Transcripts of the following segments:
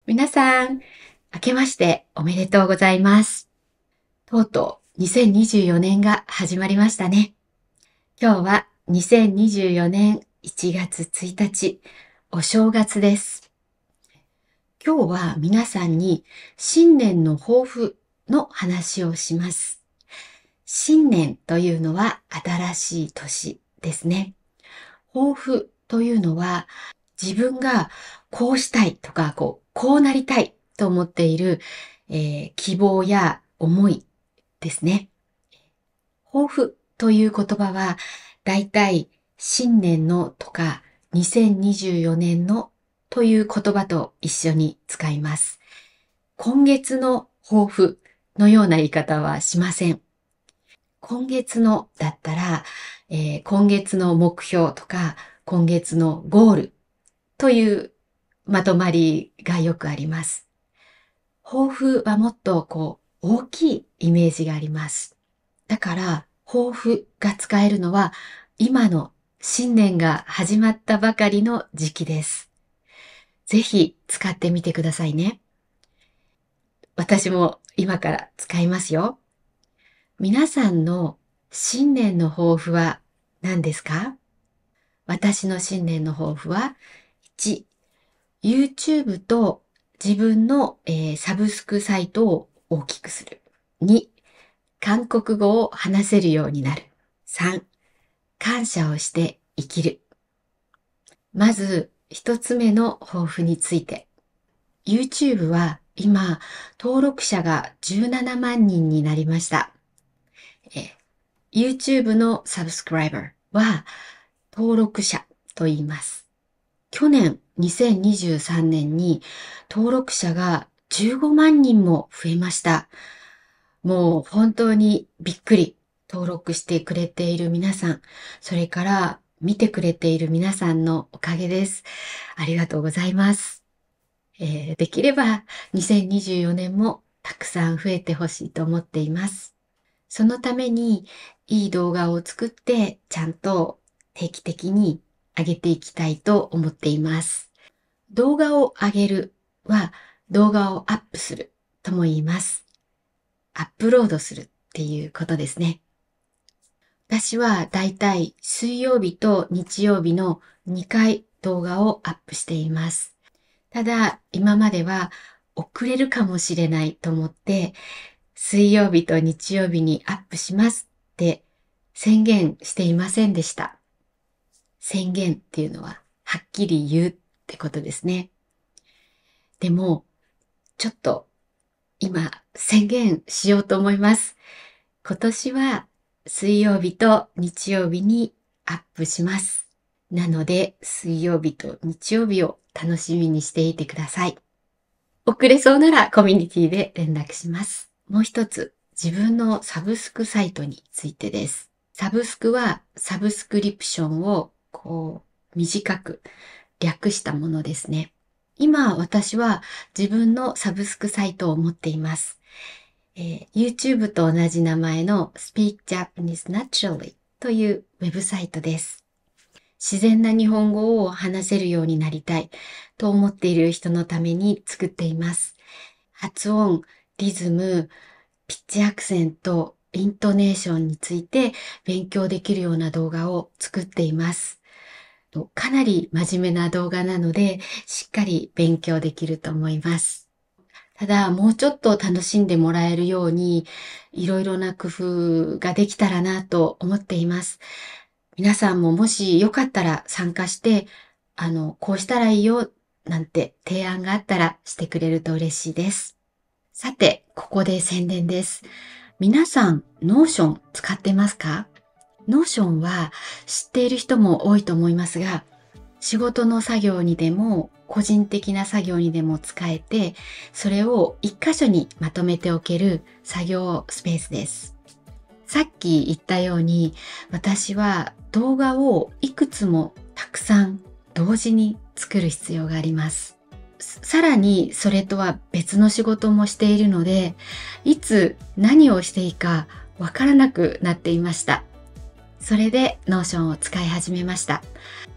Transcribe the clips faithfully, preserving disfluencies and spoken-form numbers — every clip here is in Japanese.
皆さん、明けましておめでとうございます。とうとうにせんにじゅうよねんが始まりましたね。今日はにせんにじゅうよねんいちがつついたち、お正月です。今日は皆さんに新年の抱負の話をします。新年というのは新しい年ですね。抱負というのは自分がこうしたいとか、こう、こうなりたいと思っている、えー希望や思いですね。抱負という言葉は、だいたい新年のとかにせんにじゅうよねんのという言葉と一緒に使います。今月の抱負のような言い方はしません。今月のだったら、えー今月の目標とか、今月のゴールというまとまりがよくあります。抱負はもっとこう大きいイメージがあります。だから抱負が使えるのは今の新年が始まったばかりの時期です。ぜひ使ってみてくださいね。私も今から使いますよ。皆さんの新年の抱負は何ですか？私の新年の抱負はいち、YouTube と自分の、えーサブスクサイトを大きくする。に、韓国語を話せるようになる。さん、感謝をして生きる。まず、一つ目の抱負について。YouTube は今、登録者がじゅうななまんにんになりました。えー YouTube のサブスクライバーは登録者と言います。去年にせんにじゅうさんねんに登録者がじゅうごまんにんも増えました。もう本当にびっくり。登録してくれている皆さん、それから見てくれている皆さんのおかげです。ありがとうございます。えーできればにせんにじゅうよねんもたくさん増えてほしいと思っています。そのためにいい動画を作ってちゃんと定期的に上げていきたいと思っています。動画を上げるは動画をアップするとも言います。アップロードするっていうことですね。私はだいたい水曜日と日曜日のにかい動画をアップしています。ただ今までは遅れるかもしれないと思って水曜日と日曜日にアップしますって宣言していませんでした。宣言っていうのははっきり言うってことですね。でも、ちょっと今宣言しようと思います。今年は水曜日と日曜日にアップします。なので、水曜日と日曜日を楽しみにしていてください。遅れそうならコミュニティで連絡します。もう一つ、自分のサブスクサイトについてです。サブスクはサブスクリプションをこう短く略したものですね。今私は自分のサブスクサイトを持っています。えー YouTube と同じ名前の Speak Japanese Naturally というウェブサイトです。自然な日本語を話せるようになりたいと思っている人のために作っています。発音、リズム、ピッチアクセント、イントネーションについて勉強できるような動画を作っています。かなり真面目な動画なので、しっかり勉強できると思います。ただ、もうちょっと楽しんでもらえるように、いろいろな工夫ができたらなと思っています。皆さんももしよかったら参加して、あの、こうしたらいいよ、なんて提案があったらしてくれると嬉しいです。さて、ここで宣伝です。皆さん、ノーション使ってますか？ノーションは知っている人も多いと思いますが、仕事の作業にでも個人的な作業にでも使えて、それを一箇所にまとめておける作業スペースです。さっき言ったように、私は動画をいくつもたくさん同時に作る必要があります。さらにそれとは別の仕事もしているので、いつ何をしていいかわからなくなっていました。それでノーションを使い始めました。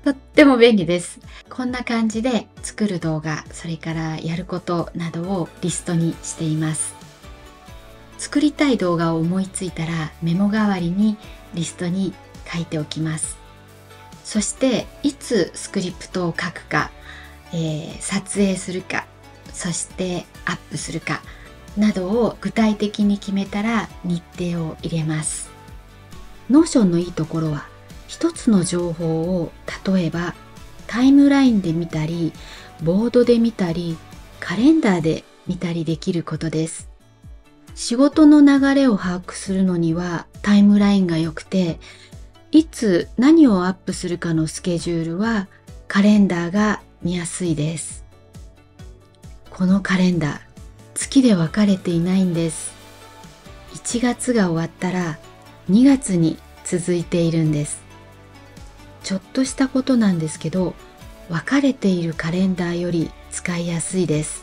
とっても便利です。こんな感じで作る動画、それからやることなどをリストにしています。作りたい動画を思いついたらメモ代わりにリストに書いておきます。そしていつスクリプトを書くか、えー、撮影するか、そしてアップするかなどを具体的に決めたら日程を入れます。ノーションのいいところは一つの情報を例えばタイムラインで見たり、ボードで見たり、カレンダーで見たりできることです。仕事の流れを把握するのにはタイムラインが良くて、いつ何をアップするかのスケジュールはカレンダーが見やすいです。このカレンダー、月で分かれていないんです。いちがつが終わったらにがつに続いているんです。ちょっとしたことなんですけど、分かれているカレンダーより使いやすいです。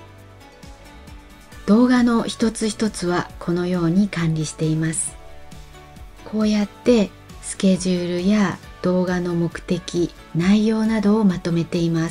動画の一つ一つはこのように管理しています。こうやってスケジュールや動画の目的、内容などをまとめています。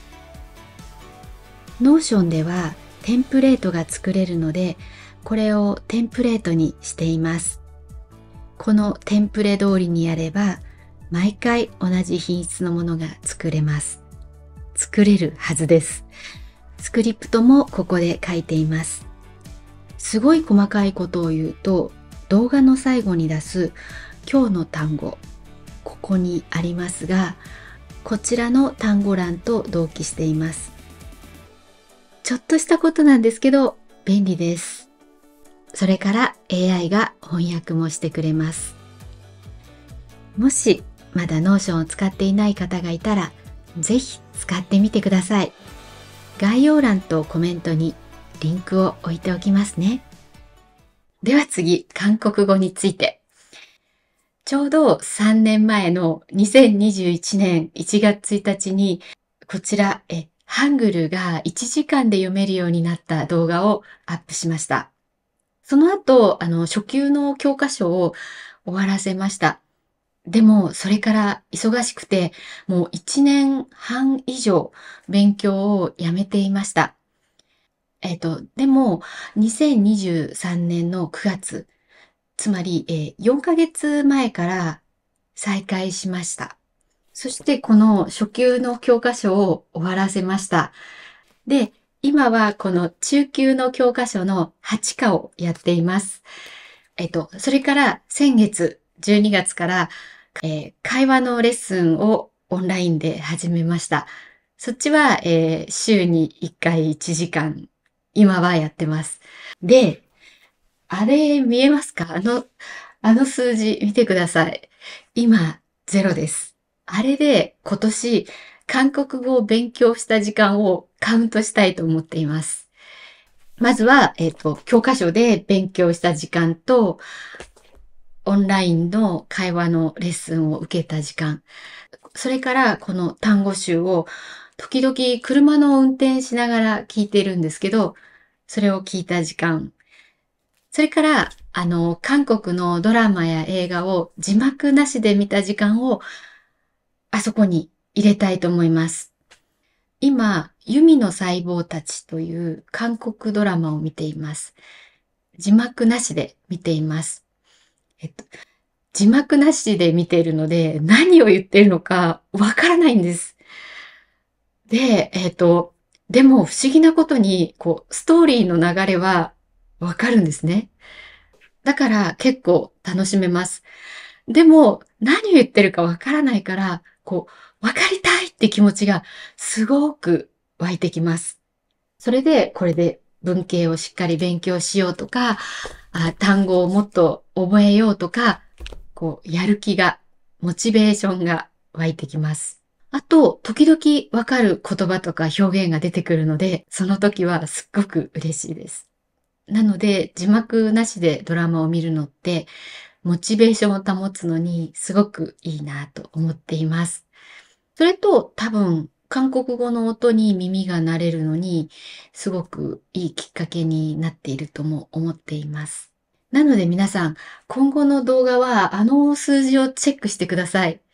ノーションではテンプレートが作れるので、これをテンプレートにしています。このテンプレ通りにやれば、毎回同じ品質のものが作れます。作れるはずです。スクリプトもここで書いています。すごい細かいことを言うと、動画の最後に出す今日の単語、ここにありますが、こちらの単語欄と同期しています。ちょっとしたことなんですけど、便利です。それから エーアイ が翻訳もしてくれます。もしまだ ノーション を使っていない方がいたら、ぜひ使ってみてください。概要欄とコメントにリンクを置いておきますね。では次、韓国語について。ちょうどさんねんまえのにせんにじゅういちねんいちがつついたちに、こちら、え、ハングルがいちじかんで読めるようになった動画をアップしました。その後、あの、初級の教科書を終わらせました。でも、それから忙しくて、もういちねんはん以上勉強をやめていました。えっと、でも、にせんにじゅうさんねんのくがつ、つまり、えー、よんかげつまえから再開しました。そしてこの初級の教科書を終わらせました。で、今はこの中級の教科書のはちかをやっています。えっと、それから先月じゅうにがつから、えー、会話のレッスンをオンラインで始めました。そっちは、えー、週にいっかいいちじかん、今はやってます。で、あれ見えますか？あの、あの数字見てください。今、ゼロです。あれで今年、韓国語を勉強した時間をカウントしたいと思っています。まずは、えっと、教科書で勉強した時間と、オンラインの会話のレッスンを受けた時間。それからこの単語集を時々車の運転しながら聞いているんですけど、それを聞いた時間。それから、あの、韓国のドラマや映画を字幕なしで見た時間をあそこに入れたいと思います。今、ユミの細胞たちという韓国ドラマを見ています。字幕なしで見ています。えっと、字幕なしで見ているので、何を言っているのかわからないんです。で、えっと、でも不思議なことに、こう、ストーリーの流れはわかるんですね。だから結構楽しめます。でも、何を言ってるかわからないから、こう、わかりたいって気持ちがすごく湧いてきます。それで、これで文系をしっかり勉強しようとか、あ、単語をもっと覚えようとか、こう、やる気が、モチベーションが湧いてきます。あと、時々わかる言葉とか表現が出てくるので、その時はすっごく嬉しいです。なので、字幕なしでドラマを見るのって、モチベーションを保つのにすごくいいなと思っています。それと多分、韓国語の音に耳が慣れるのに、すごくいいきっかけになっているとも思っています。なので皆さん、今後の動画はあの数字をチェックしてください。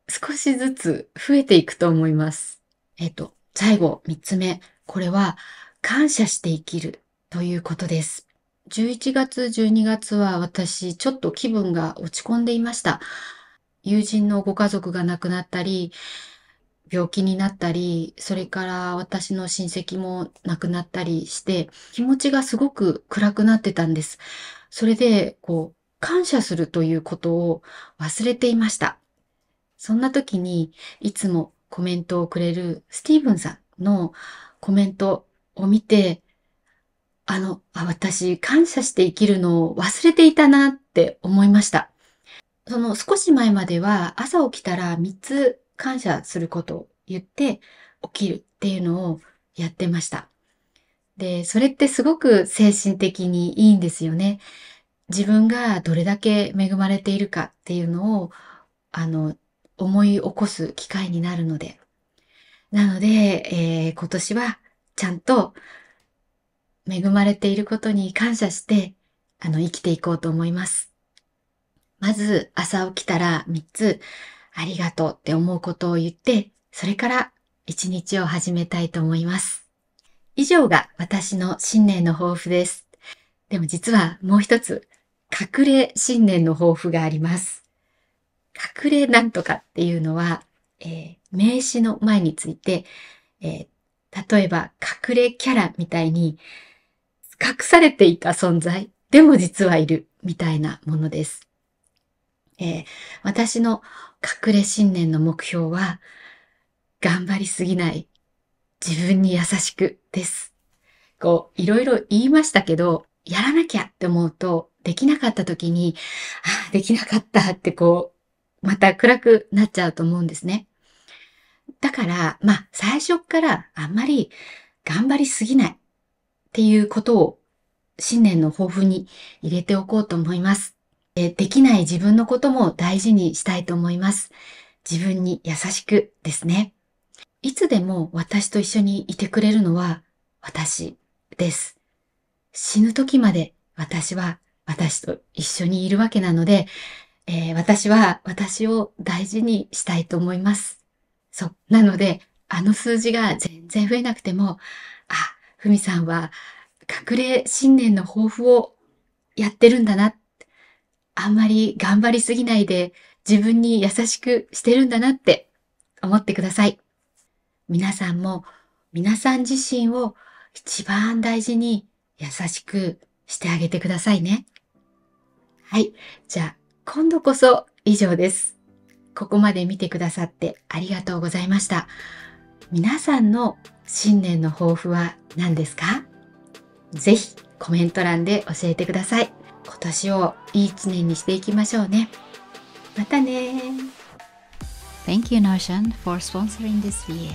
少しずつ増えていくと思います。えっと、最後、三つ目。これは、感謝して生きるということです。じゅういちがつ、じゅうにがつは私、ちょっと気分が落ち込んでいました。友人のご家族が亡くなったり、病気になったり、それから私の親戚も亡くなったりして、気持ちがすごく暗くなってたんです。それで、こう、感謝するということを忘れていました。そんな時に、いつもコメントをくれるスティーブンさんのコメントを見て、あの、あ、私、感謝して生きるのを忘れていたなって思いました。その少し前までは朝起きたらみっつ感謝することを言って起きるっていうのをやってました。で、それってすごく精神的にいいんですよね。自分がどれだけ恵まれているかっていうのを、あの、思い起こす機会になるので。なので、えー今年はちゃんと恵まれていることに感謝して、あの、生きていこうと思います。まず、朝起きたらみっつ、ありがとうって思うことを言って、それから一日を始めたいと思います。以上が私の新年の抱負です。でも実はもう一つ、隠れ新年の抱負があります。隠れなんとかっていうのは、えー名詞の前について、えー例えば隠れキャラみたいに隠されていた存在、でも実はいるみたいなものです。えー私の隠れ新年の目標は、頑張りすぎない、自分に優しくです。こう、いろいろ言いましたけど、やらなきゃって思うと、できなかった時に、ああ、できなかったってこう、また暗くなっちゃうと思うんですね。だから、まあ、最初からあんまり頑張りすぎないっていうことを新年の抱負に入れておこうと思います。えーできない自分のことも大事にしたいと思います。自分に優しくですね。いつでも私と一緒にいてくれるのは私です。死ぬ時まで私は私と一緒にいるわけなので、えー私は私を大事にしたいと思います。そう。なので、あの数字が全然増えなくても、あ、ふみさんは隠れ新年の抱負をやってるんだな。あんまり頑張りすぎないで自分に優しくしてるんだなって思ってください。皆さんも皆さん自身を一番大事に優しくしてあげてくださいね。はい。じゃあ、今度こそ以上です。ここまで見てくださってありがとうございました。皆さんの新年の抱負は何ですか？ぜひコメント欄で教えてください。今年をいい一年にしていきましょうね。またね。 Thank you, Notion, for sponsoring this video.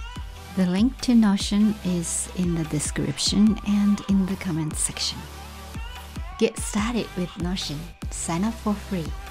The link to Notion is in the description and in the comment section. Get started with Notion. Sign up for free.